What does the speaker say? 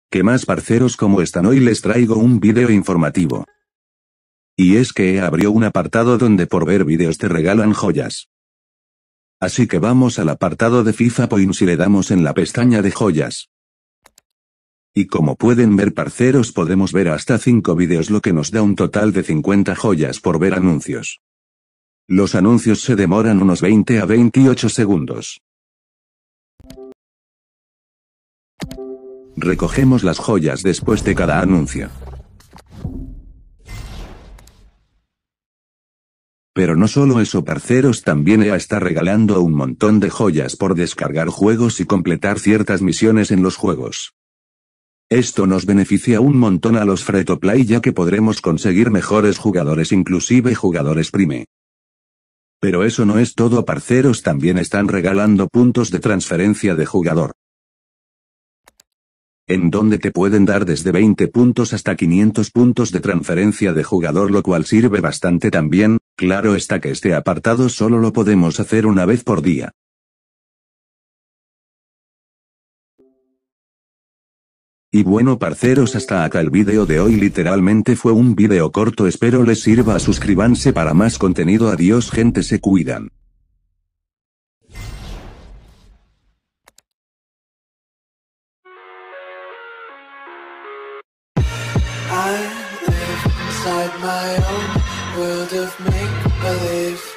¿Qué más, parceros? ¿Cómo están? Hoy les traigo un video informativo. Y es que abrió un apartado donde por ver videos te regalan joyas. Así que vamos al apartado de FIFA Points y le damos en la pestaña de joyas. Y como pueden ver, parceros, podemos ver hasta 5 videos, lo que nos da un total de 50 joyas por ver anuncios. Los anuncios se demoran unos 20 a 28 segundos. Recogemos las joyas después de cada anuncio. Pero no solo eso, parceros, también EA está regalando un montón de joyas por descargar juegos y completar ciertas misiones en los juegos. Esto nos beneficia un montón a los free to play, ya que podremos conseguir mejores jugadores, inclusive jugadores Prime. Pero eso no es todo, parceros, también están regalando puntos de transferencia de jugador, en donde te pueden dar desde 20 puntos hasta 500 puntos de transferencia de jugador, lo cual sirve bastante también. Claro está que este apartado solo lo podemos hacer una vez por día. Y bueno, parceros, hasta acá el video de hoy. Literalmente fue un video corto, espero les sirva. Suscríbanse para más contenido. Adiós, gente, se cuidan. I live inside my own world of make-believe.